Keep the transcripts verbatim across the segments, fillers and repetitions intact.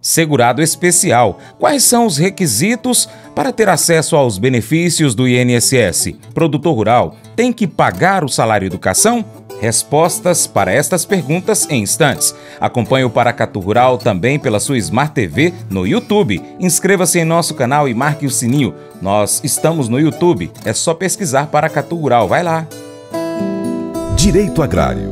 Segurado especial. Quais são os requisitos para ter acesso aos benefícios do I N S S? Produtor rural tem que pagar o salário educação? Respostas para estas perguntas em instantes. Acompanhe o Paracatu Rural também pela sua Smart T V no YouTube. Inscreva-se em nosso canal e marque o sininho. Nós estamos no YouTube. É só pesquisar Paracatu Rural. Vai lá. Direito Agrário.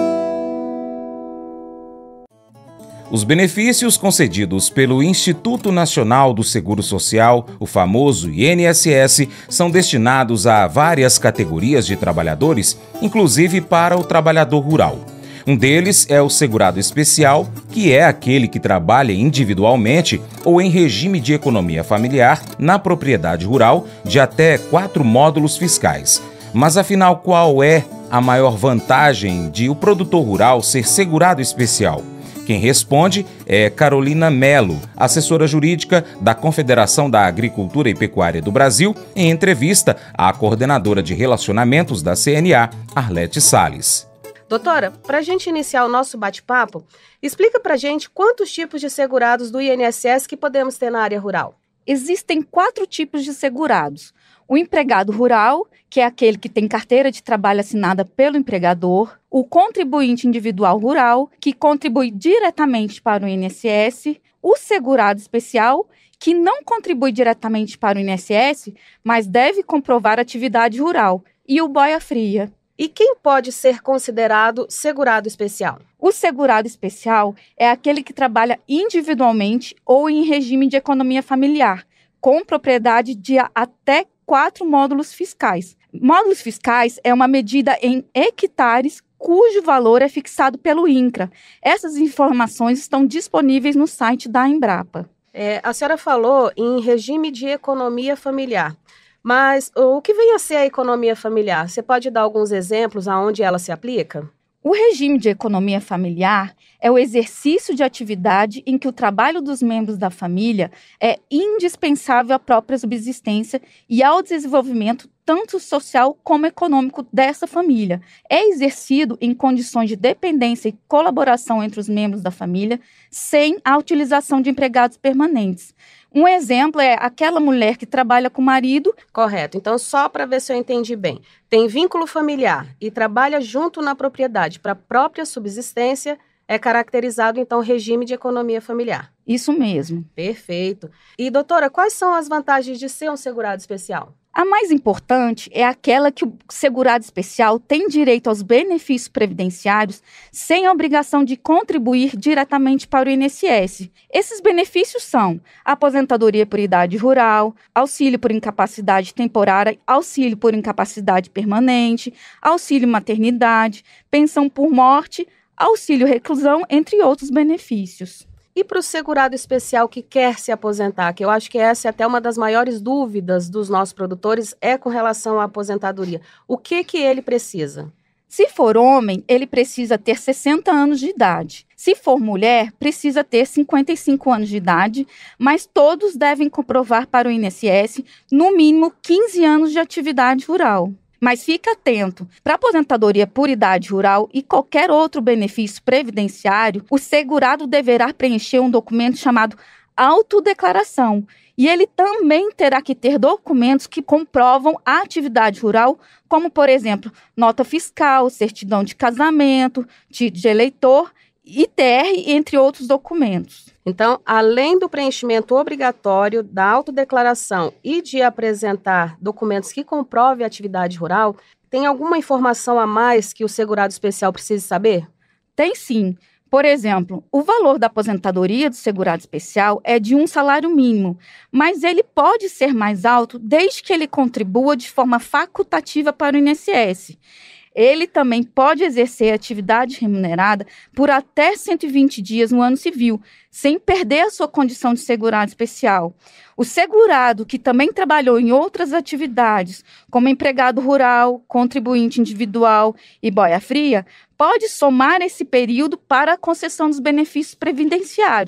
Os benefícios concedidos pelo Instituto Nacional do Seguro Social, o famoso I N S S, são destinados a várias categorias de trabalhadores, inclusive para o trabalhador rural. Um deles é o segurado especial, que é aquele que trabalha individualmente ou em regime de economia familiar na propriedade rural de até quatro módulos fiscais. Mas afinal, qual é a maior vantagem de o produtor rural ser segurado especial? Quem responde é Carolina Melo, assessora jurídica da Confederação da Agricultura e Pecuária do Brasil, em entrevista à coordenadora de relacionamentos da C N A, Arlete Salles. Doutora, para a gente iniciar o nosso bate-papo, explica para a gente quantos tipos de segurados do I N S S que podemos ter na área rural. Existem quatro tipos de segurados. O empregado rural, que é aquele que tem carteira de trabalho assinada pelo empregador. O contribuinte individual rural, que contribui diretamente para o I N S S. O segurado especial, que não contribui diretamente para o I N S S, mas deve comprovar atividade rural. E o boia-fria. E quem pode ser considerado segurado especial? O segurado especial é aquele que trabalha individualmente ou em regime de economia familiar, com propriedade de até quatro módulos fiscais. Módulos fiscais é uma medida em hectares cujo valor é fixado pelo INCRA. Essas informações estão disponíveis no site da Embrapa. É, a senhora falou em regime de economia familiar, mas o que vem a ser a economia familiar? Você pode dar alguns exemplos aonde ela se aplica? O regime de economia familiar é o exercício de atividade em que o trabalho dos membros da família é indispensável à própria subsistência e ao desenvolvimento tanto social como econômico dessa família. É exercido em condições de dependência e colaboração entre os membros da família, sem a utilização de empregados permanentes. Um exemplo é aquela mulher que trabalha com o marido. Correto. Então, só para ver se eu entendi bem. Tem vínculo familiar e trabalha junto na propriedade para a própria subsistência, é caracterizado, então, regime de economia familiar. Isso mesmo. Perfeito. E, doutora, quais são as vantagens de ser um segurado especial? A mais importante é aquela que o segurado especial tem direito aos benefícios previdenciários sem a obrigação de contribuir diretamente para o I N S S. Esses benefícios são aposentadoria por idade rural, auxílio por incapacidade temporária, auxílio por incapacidade permanente, auxílio maternidade, pensão por morte, auxílio reclusão, entre outros benefícios. E para o segurado especial que quer se aposentar, que eu acho que essa é até uma das maiores dúvidas dos nossos produtores, é com relação à aposentadoria. O que que ele precisa? Se for homem, ele precisa ter sessenta anos de idade. Se for mulher, precisa ter cinquenta e cinco anos de idade, mas todos devem comprovar para o I N S S no mínimo quinze anos de atividade rural. Mas fique atento, para aposentadoria por idade rural e qualquer outro benefício previdenciário, o segurado deverá preencher um documento chamado autodeclaração. E ele também terá que ter documentos que comprovam a atividade rural, como, por exemplo, nota fiscal, certidão de casamento, título de eleitor, I T R, entre outros documentos. Então, além do preenchimento obrigatório da autodeclaração e de apresentar documentos que comprovem a atividade rural, tem alguma informação a mais que o segurado especial precise saber? Tem sim. Por exemplo, o valor da aposentadoria do segurado especial é de um salário mínimo, mas ele pode ser mais alto desde que ele contribua de forma facultativa para o I N S S. Ele também pode exercer atividade remunerada por até cento e vinte dias no ano civil, sem perder a sua condição de segurado especial. O segurado que também trabalhou em outras atividades, como empregado rural, contribuinte individual e boia-fria, pode somar esse período para a concessão dos benefícios previdenciários.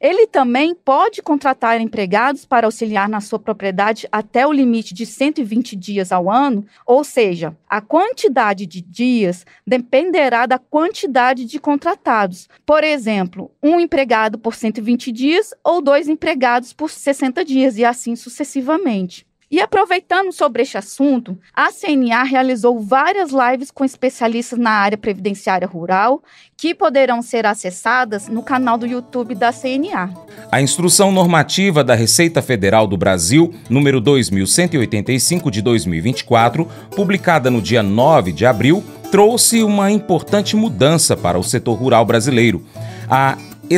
Ele também pode contratar empregados para auxiliar na sua propriedade até o limite de cento e vinte dias ao ano, ou seja, a quantidade de dias dependerá da quantidade de contratados. Por exemplo, um empregado por cento e vinte dias ou dois empregados por sessenta dias e assim sucessivamente. E aproveitando sobre este assunto, a C N A realizou várias lives com especialistas na área previdenciária rural, que poderão ser acessadas no canal do YouTube da C N A. A Instrução Normativa da Receita Federal do Brasil, número dois mil cento e oitenta e cinco de dois mil e vinte e quatro, publicada no dia nove de abril, trouxe uma importante mudança para o setor rural brasileiro: a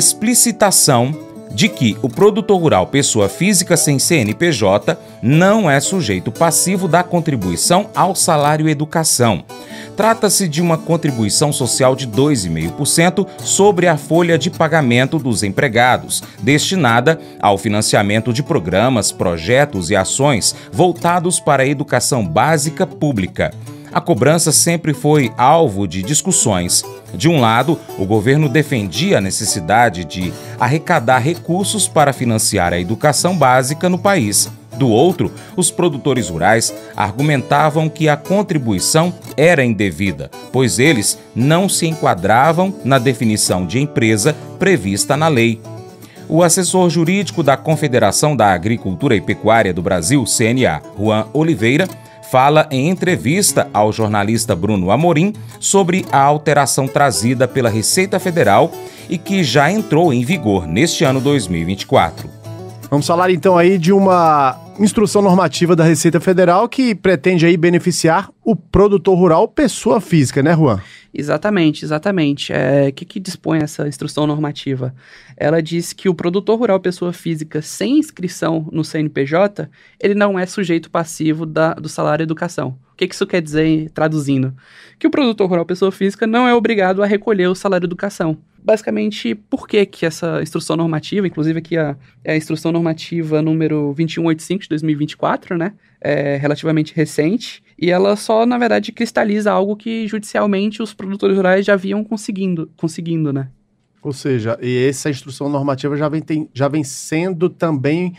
explicitação de que o produtor rural, pessoa física sem C N P J, não é sujeito passivo da contribuição ao salário educação. Trata-se de uma contribuição social de dois vírgula cinco por cento sobre a folha de pagamento dos empregados, destinada ao financiamento de programas, projetos e ações voltados para a educação básica pública. A cobrança sempre foi alvo de discussões. De um lado, o governo defendia a necessidade de arrecadar recursos para financiar a educação básica no país. Do outro, os produtores rurais argumentavam que a contribuição era indevida, pois eles não se enquadravam na definição de empresa prevista na lei. O assessor jurídico da Confederação da Agricultura e Pecuária do Brasil, C N A, Juan Oliveira, fala em entrevista ao jornalista Bruno Amorim sobre a alteração trazida pela Receita Federal e que já entrou em vigor neste ano dois mil e vinte e quatro. Vamos falar então aí de uma instrução normativa da Receita Federal que pretende aí beneficiar o produtor rural pessoa física, né, Juan? Exatamente, exatamente. É, o que, que dispõe essa instrução normativa? Ela diz que o produtor rural pessoa física sem inscrição no C N P J, ele não é sujeito passivo da, do salário educação. O que, que isso quer dizer, traduzindo? Que o produtor rural pessoa física não é obrigado a recolher o salário educação. Basicamente, por que que essa instrução normativa, inclusive aqui a, a instrução normativa número vinte e um oitenta e cinco de dois mil e vinte e quatro, né, é relativamente recente, e ela só, na verdade, cristaliza algo que judicialmente os produtores rurais já vinham conseguindo, conseguindo, né? Ou seja, e essa instrução normativa já vem, tem, já vem sendo também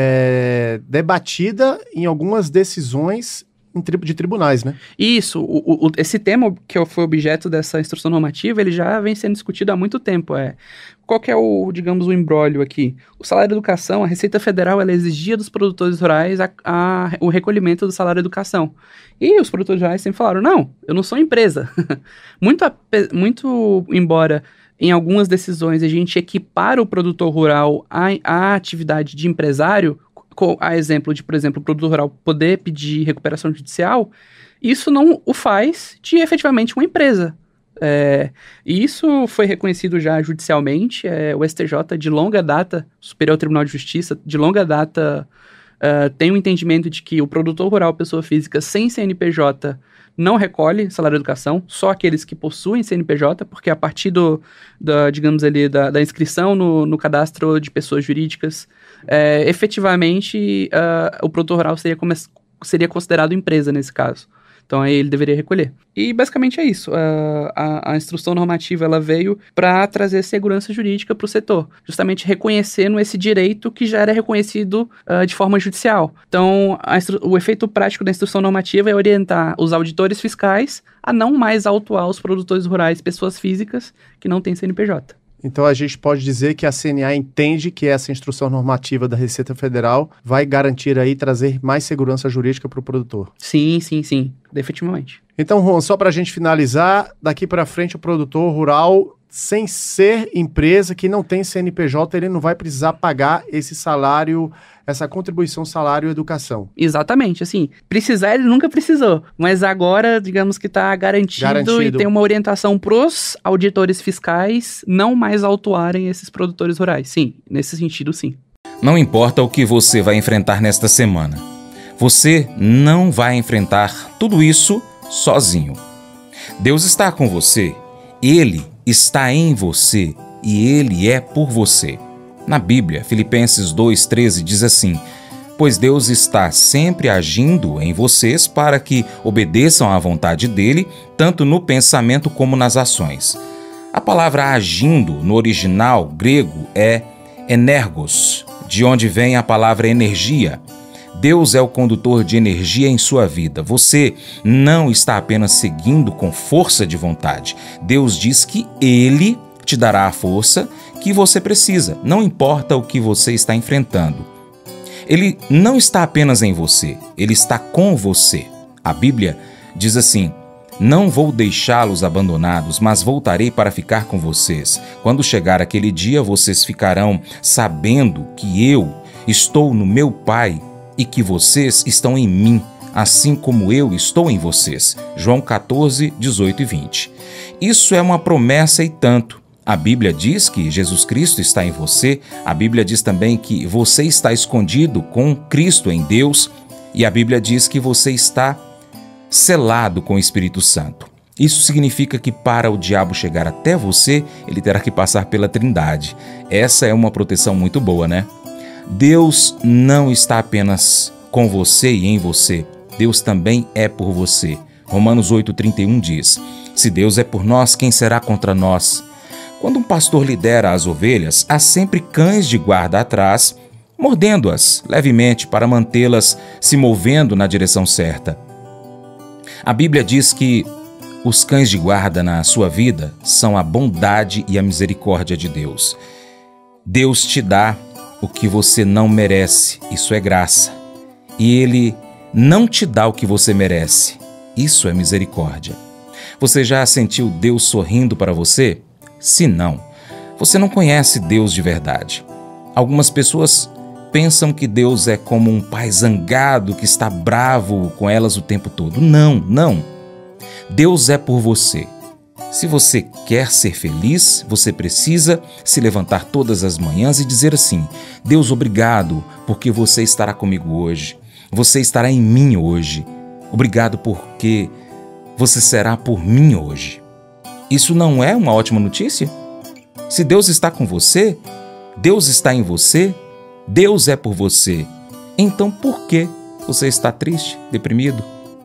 é, debatida em algumas decisões de tribunais, né? Isso, o, o, esse tema que foi objeto dessa instrução normativa, ele já vem sendo discutido há muito tempo. É, qual que é o, digamos, o imbróglio aqui? O salário educação, a Receita Federal, ela exigia dos produtores rurais a, a, o recolhimento do salário educação. E os produtores rurais sempre falaram, não, eu não sou empresa. muito, muito, embora em algumas decisões a gente equipara o produtor rural à, à atividade de empresário, a exemplo de, por exemplo, o produtor rural poder pedir recuperação judicial, isso não o faz de efetivamente uma empresa. É, e isso foi reconhecido já judicialmente, é, o S T J de longa data, Superior Tribunal de Justiça, de longa data, uh, tem o um entendimento de que o produtor rural, pessoa física sem C N P J, não recolhe salário educação, só aqueles que possuem C N P J, porque a partir do, da, digamos ali, da, da inscrição no, no cadastro de pessoas jurídicas, é, efetivamente uh, o produtor rural seria, seria considerado empresa nesse caso. Então aí ele deveria recolher. E basicamente é isso. Uh, a, a instrução normativa ela veio para trazer segurança jurídica para o setor, justamente reconhecendo esse direito que já era reconhecido uh, de forma judicial. Então a o efeito prático da instrução normativa é orientar os auditores fiscais a não mais autuar os produtores rurais, pessoas físicas que não têm C N P J. Então a gente pode dizer que a C N A entende que essa instrução normativa da Receita Federal vai garantir aí, trazer mais segurança jurídica para o produtor. Sim, sim, sim, definitivamente. Então, Juan, só para a gente finalizar, daqui para frente o produtor rural, sem ser empresa, que não tem C N P J, ele não vai precisar pagar esse salário, essa contribuição salário educação. Exatamente, assim, precisar ele nunca precisou, mas agora, digamos que está garantido, garantido e tem uma orientação para os auditores fiscais não mais autuarem esses produtores rurais. Sim, nesse sentido, sim. Não importa o que você vai enfrentar nesta semana, você não vai enfrentar tudo isso sozinho. Deus está com você, Ele está em você e Ele é por você. Na Bíblia, Filipenses dois, treze diz assim: pois Deus está sempre agindo em vocês para que obedeçam à vontade dEle, tanto no pensamento como nas ações. A palavra agindo, no original grego, é energos, de onde vem a palavra energia. Deus é o condutor de energia em sua vida. Você não está apenas seguindo com força de vontade. Deus diz que Ele te dará a força que você precisa, não importa o que você está enfrentando. Ele não está apenas em você, Ele está com você. A Bíblia diz assim: não vou deixá-los abandonados, mas voltarei para ficar com vocês. Quando chegar aquele dia, vocês ficarão sabendo que eu estou no meu Pai e que vocês estão em mim, assim como eu estou em vocês. João quatorze, dezoito e vinte. Isso é uma promessa e tanto. A Bíblia diz que Jesus Cristo está em você, a Bíblia diz também que você está escondido com Cristo em Deus, e a Bíblia diz que você está selado com o Espírito Santo. Isso significa que para o diabo chegar até você, ele terá que passar pela Trindade. Essa é uma proteção muito boa, né? Deus não está apenas com você e em você, Deus também é por você. Romanos oito, trinta e um diz: se Deus é por nós, quem será contra nós? Quando um pastor lidera as ovelhas, há sempre cães de guarda atrás, mordendo-as levemente para mantê-las se movendo na direção certa. A Bíblia diz que os cães de guarda na sua vida são a bondade e a misericórdia de Deus. Deus te dá o que você não merece, isso é graça. E Ele não te dá o que você merece, isso é misericórdia. Você já sentiu Deus sorrindo para você? Se não, você não conhece Deus de verdade. Algumas pessoas pensam que Deus é como um pai zangado que está bravo com elas o tempo todo. Não, não. Deus é por você. Se você quer ser feliz, você precisa se levantar todas as manhãs e dizer assim: Deus, obrigado porque você estará comigo hoje. Você estará em mim hoje. Obrigado porque você será por mim hoje. Isso não é uma ótima notícia? Se Deus está com você, Deus está em você, Deus é por você. Então por que você está triste, deprimido?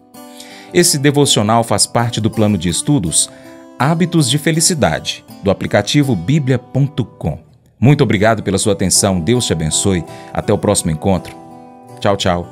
Esse devocional faz parte do plano de estudos Hábitos de Felicidade, do aplicativo bíblia ponto com. Muito obrigado pela sua atenção, Deus te abençoe. Até o próximo encontro. Tchau, tchau.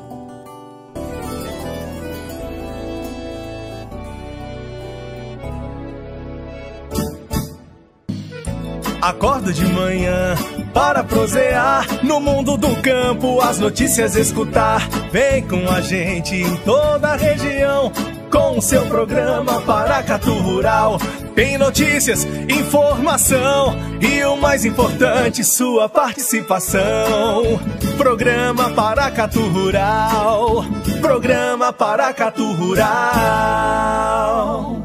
Acordo de manhã para prosear no mundo do campo, as notícias escutar. Vem com a gente em toda a região com o seu programa Paracatu Rural. Tem notícias, informação e o mais importante, sua participação. Programa Paracatu Rural. Programa Paracatu Rural.